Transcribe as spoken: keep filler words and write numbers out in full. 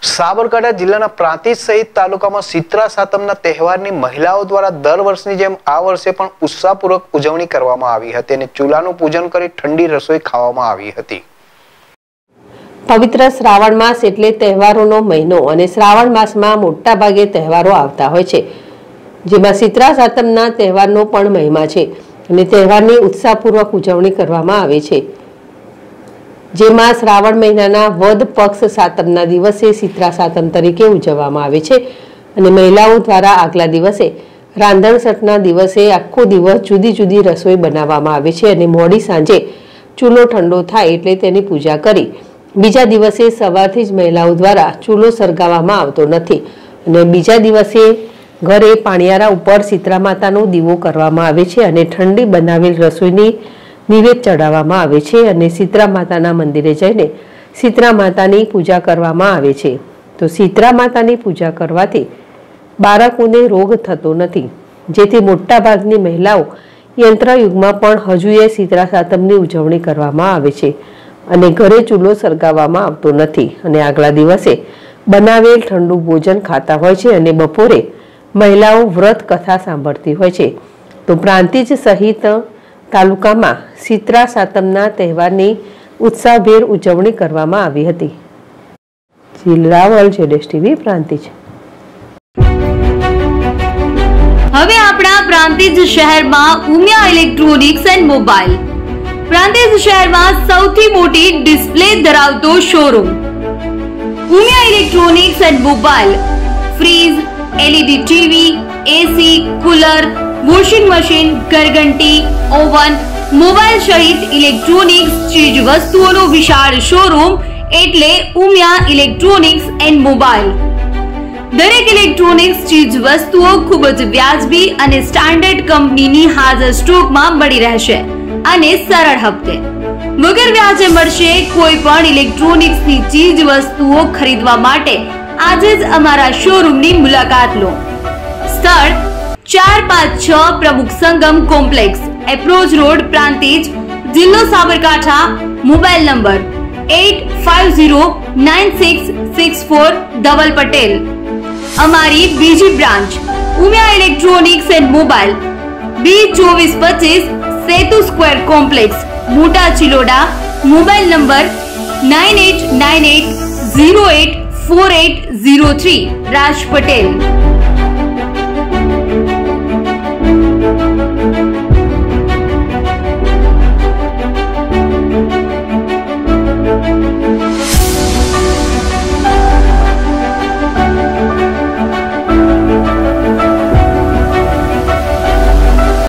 સાબરકાંઠા જિલ્લાના પ્રાંતિજ સહિત તાલુકામાં શીતળા સાતમના તહેવારની મહિલાઓ દ્વારા દર વર્ષની જેમ આ વર્ષે પણ ઉત્સાહપૂર્વક ઉજવણી કરવામાં આવી હતી અને ચૂલાનું પૂજન કરી ઠંડી રસોઈ ખાવામાં આવી હતી। પવિત્ર શ્રાવણ માસ એટલે તહેવારોનો મહિનો અને શ્રાવણ માસમાં મોટા ભાગે તહેવારો આવતા હોય છે, જેમાં શીતળા સાતમના તહેવારનો પણ મહિમા છે અને તહેવારની ઉત્સાહપૂર્વક ઉજવણી કરવામાં આવે છે, જેમાં શ્રાવણ મહિનાના વદ પક્ષ સાતમના દિવસે શીતળા સાતમ તરીકે ઉજવવામાં આવે છે અને મહિલાઓ દ્વારા આગલા દિવસે રાંધણસઠના દિવસે આખો દિવસ જુદી જુદી રસોઈ બનાવવામાં આવે છે અને મોડી સાંજે ચૂલો ઠંડો થાય એટલે તેની પૂજા કરી બીજા દિવસે સવારથી જ મહિલાઓ દ્વારા ચૂલો સળગાવવામાં આવતો નથી અને બીજા દિવસે ઘરે પાણિયારા ઉપર શીતળા માતાનો દીવો કરવામાં આવે છે અને ઠંડી બનાવેલ રસોઈની નિવેદ ચડાવવામાં આવે છે અને શીતળા માતાના મંદિરે જઈને શીતળા માતાની પૂજા કરવામાં આવે છે। તો શીતળા માતાની પૂજા કરવાથી બાળકોને રોગ થતો નથી, જેથી મોટા ભાગની મહિલાઓ યંત્રયુગમાં પણ હજુએ શીતળા સાતમની ઉજવણી કરવામાં આવે છે અને ઘરે ચૂલો સળગાવવામાં આવતો નથી અને આગલા દિવસે બનાવેલ ઠંડુ ભોજન ખાતા હોય છે અને બપોરે મહિલાઓ વ્રત કથા સાંભળતી હોય છે। તો પ્રાંતિજ સહિત તાલુકામાં શીતળા સાતમના તહેવારની ઉત્સાહભેર ઉજવણી કરવામાં આવી હતી। જિલ્લાવલ જેડેશ ટીવી પ્રાંતિજ। હવે આપણા પ્રાંતિજ શહેરમાં Umiya electronics and mobile Prantij શહેરમાં સૌથી મોટી ડિસ્પ્લે ધરાવતો showroom Umiya electronics and mobile fridge, LED TV, AC, cooler, washing machine, ઘરઘંટી, ઓવન, મોબાઈલ સહિત ઇલેક્ટ્રોનિક્સ ચીજ વસ્તુઓનો વિશાળ શોરૂમ એટલે ઉમિયા ઇલેક્ટ્રોનિક્સ એન્ડ મોબાઈલ। દરેક ઇલેક્ટ્રોનિક્સ ચીજ વસ્તુઓ ખૂબ જ વ્યાજબી અને સ્ટાન્ડર્ડ કંપનીની હાજર સ્ટોકમાં મળી રહેશે અને સરળ હપ્તે વગર વ્યાજે મળશે। કોઈ પણ ઇલેક્ટ્રોનિક્સની ચીજ વસ્તુઓ ખરીદવા માટે આજે જ અમારા શોરૂમની મુલાકાત લો। સ્થળ ચાર પાંચ છ Pramukh Sangam complex, approach road, Prantij, જિલ્લો Sabarkantha. Mobile number eight five zero nine six six four Dhaval Patel. અમારી બીજી branch Umiya electronics and mobile B ચોવીસ પચીસ Setu square complex, Mota Chiloda. Mobile number nine eight nine eight zero eight four eight zero three Raj Patel.